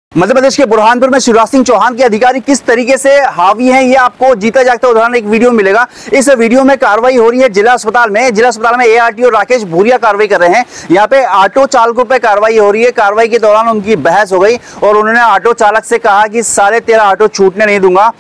मध्य प्रदेश के बुरहानपुर में शिवराज सिंह चौहान के अधिकारी किस तरीके से हावी हैं, ये आपको जीता जागता उदाहरण एक वीडियो मिलेगा। इस वीडियो में कार्रवाई हो रही है जिला अस्पताल में एआरटीओ राकेश भूरिया कार्रवाई कर रहे हैं। यहाँ पे ऑटो चालकों पे कार्रवाई हो रही है। कार्रवाई के दौरान उनकी बहस हो गई और उन्होंने ऑटो चालक से कहा कि 13.5 ऑटो छूटने नहीं दूंगा।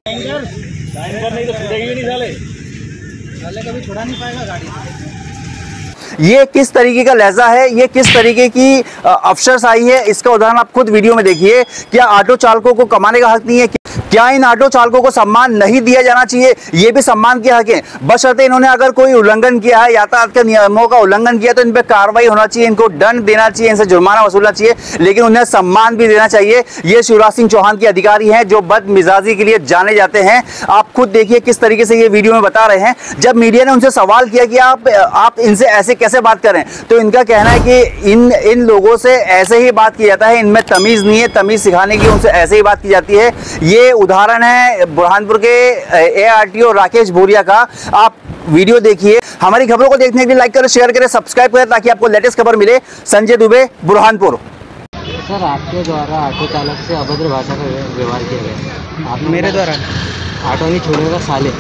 ये किस तरीके का लहजा है, ये किस तरीके की अफसरशाही है, इसका उदाहरण आप खुद वीडियो में देखिए। क्या ऑटो चालकों को कमाने का हक नहीं है? क्या इन ऑटो चालकों को सम्मान नहीं दिया जाना चाहिए? ये भी सम्मान के हक है, बशर्ते इन्होंने अगर कोई उल्लंघन किया है, यातायात के नियमों का उल्लंघन किया तो इन पर कार्रवाई होना चाहिए, इनको दंड देना चाहिए, इनसे जुर्माना वसूलना चाहिए, लेकिन उन्हें सम्मान भी देना चाहिए। ये शिवराज सिंह चौहान के अधिकारी हैं जो बदमिजाजी के लिए जाने जाते हैं। आप खुद देखिए किस तरीके से ये वीडियो में बता रहे हैं। जब मीडिया ने उनसे सवाल किया कि आप इनसे ऐसे कैसे बात करें, तो इनका कहना है कि इन लोगों से ऐसे ही बात की जाता है, इनमें तमीज नहीं है, तमीज सिखाने की उनसे ऐसे ही बात की जाती है। ये उदाहरण है बुरहानपुर के एआरटीओ राकेश भूरिया का। आप वीडियो देखिए। हमारी खबरों को देखने के लिए लाइक करें, शेयर करें, सब्सक्राइब करें ताकि आपको लेटेस्ट खबर मिले। संजय दुबे, बुरहानपुर। सर, आपके द्वारा ऑटो चालक से अभद्र भाषा का व्यवहार किया गया। आप मेरे द्वारा ऑटो नहीं छोड़ेगा साले,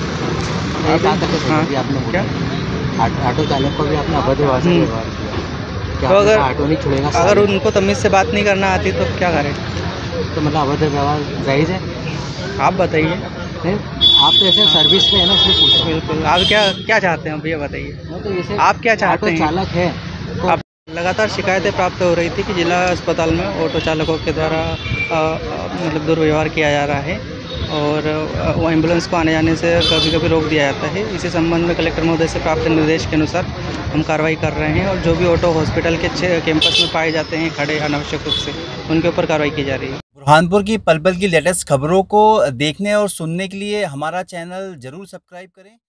आपने क्या ऑटो चालक को भी आपने अभद्र भाषा का व्यवहार किया। क्या तो अगर ऑटो नहीं छोड़ेगा, अगर उनको तमीज से बात नहीं करना आती तो क्या करें? तो मतलब अभद्र व्यवहार जायज़ है? आप बताइए। आप तो ऐसे सर्विस पे है ना, इसलिए पूछ रहे हैं। बिल्कुल। आप क्या चाहते हैं भैया, बताइए। तो जैसे आप क्या चाहते हैं? चालक है तो आप लगातार शिकायतें प्राप्त हो रही थी कि जिला अस्पताल में ऑटो चालकों के द्वारा मतलब दुर्व्यवहार किया जा रहा है और वो एम्बुलेंस को आने जाने से कभी कभी रोक दिया जाता है। इसी संबंध में कलेक्टर महोदय से प्राप्त निर्देश के अनुसार हम कार्रवाई कर रहे हैं और जो भी ऑटो हॉस्पिटल के कैंपस में पाए जाते हैं खड़े अनावश्यक रूप से, उनके ऊपर कार्रवाई की जा रही है। बुरहानपुर की पल पल की लेटेस्ट खबरों को देखने और सुनने के लिए हमारा चैनल जरूर सब्सक्राइब करें।